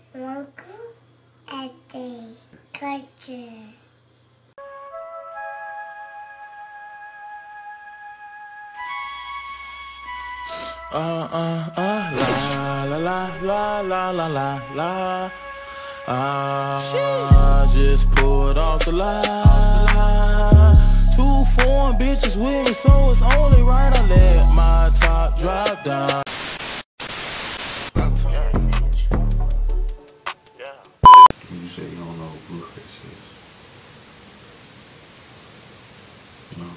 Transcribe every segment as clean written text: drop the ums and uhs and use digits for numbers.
Welcome at the culture. La la la la la la la. I just pulled off the line. 2 foreign bitches with me, so it's only right I let my top drop down. You say you don't know who Blueface is. No.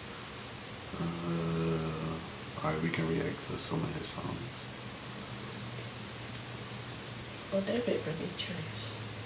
Alright, we can react to some of his songs. Well, they're pretty trash.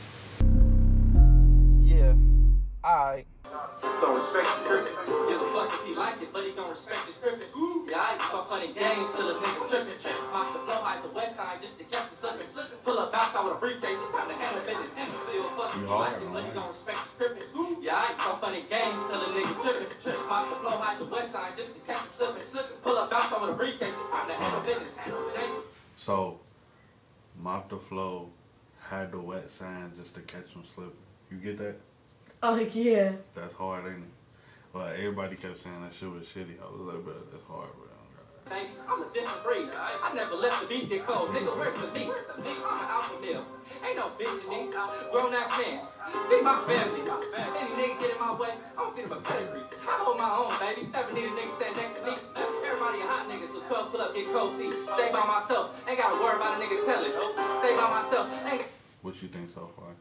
Yeah, alright. Don't respect the scripting. Give a fuck if he like it, but he don't respect the scripting. Yeah, I start playing games till the nigga tripping. Off the flow, hide the west side just to catch the slipping. Pull up outside with a briefcase, it's time to handle business. Give a fuck if he like it, but he don't respect the scripting. Yeah, I start playing games till the nigga tripping. Off the flow, hide the west side just to catch the slipping. Pull up outside with a briefcase, it's time to handle business. So, Mop the Flow had the wet sign just to catch him slipping. You get that? Oh, yeah. That's hard, ain't it? But everybody kept saying that shit was shitty. I was like, bro, that's hard, bro. Baby, I'm a different breed. I never left the beat get cold. Nigga, where's the beat? I'm an alpha male. Ain't no bitch in me. Grown ass man. Be my family. Any nigga get in my way, I don't see my pedigree. I hold my own, baby. Never need a nigga stand next to me. Everybody a hot nigga, so 12 pull up, get cold feet. Stay by myself. Ain't gotta worry about a nigga telling. Stay by myself. What you think so far?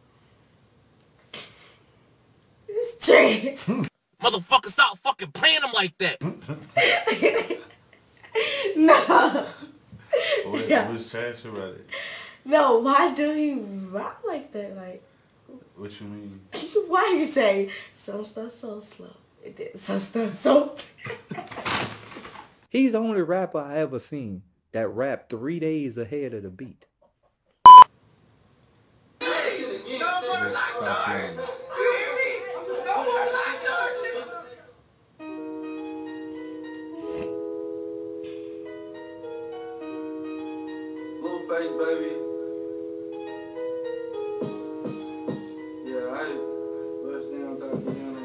It's trash. Motherfucker, stop fucking playing them like that. No. What's trash about it? No, why do he rap like that? Like, What you mean? why you say some stuff so slow and then some stuff so He's the only rapper I ever seen that rapped 3 days ahead of the beat. Thotiana. Blueface, baby. Yeah, I bust down, Thotiana.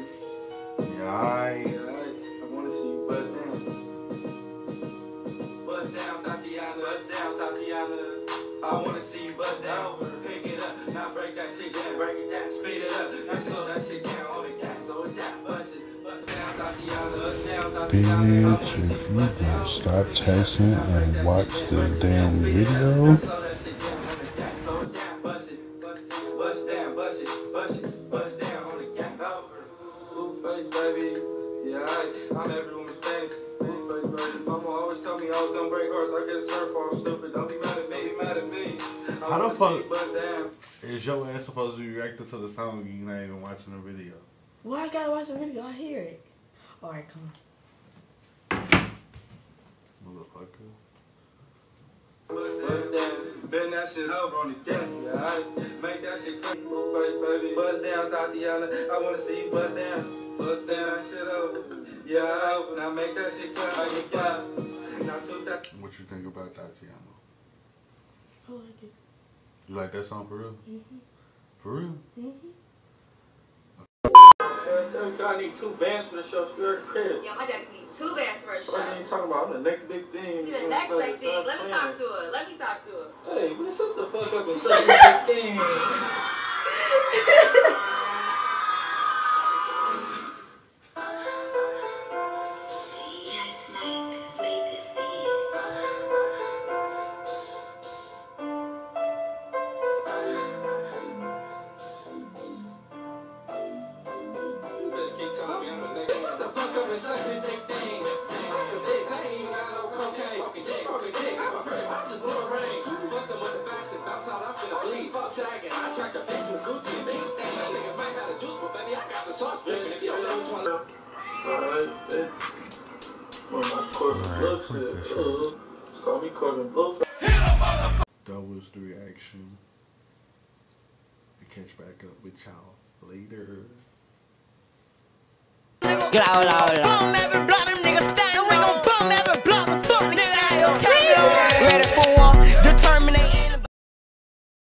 Yeah, I wanna see you bust down. Bust down, Thotiana. Bust down, Thotiana. I wanna see you bust down. Pick it up, now break that shit down. Break it down, speed it up. Now slow that shit down. On the gas, slow it down. Bust it. Bust down, Thotiana. Bust down, Thotiana. Bitch, if you don't stop texting and watch the damn video. Blueface, baby. Yeah, I'm every woman's fantasy. Blueface, baby. Mama always told me I was gonna break hearts. I guess her fault, stupid. Don't be mad at me, be mad at me. How the fuck is your ass supposed to be reacting to the song and you're not even watching the video? Why I gotta watch the video? I hear it. Alright, come on. Motherfucker. Buzz down, bend that shit over on the deck. Yeah, I make that shit quick. Blueface, baby. Buzz down, Thotiana. I wanna see you buzz down. Buzz down that shit over. Yeah, now make that shit clap. Make it clap. Now took that. What you think about Thotiana? I like it. You like that song for real? For real? I need 2 bands for the show. Screw the crib. Yeah, my daddy need 2 bands for a show. What are you talking about? I'm the next big thing. He's the next big thing. Let me talk to her. Let me talk to her. Hey, man, shut the fuck up and say the big thing. That was the reaction. We catch back up with y'all later. Get out,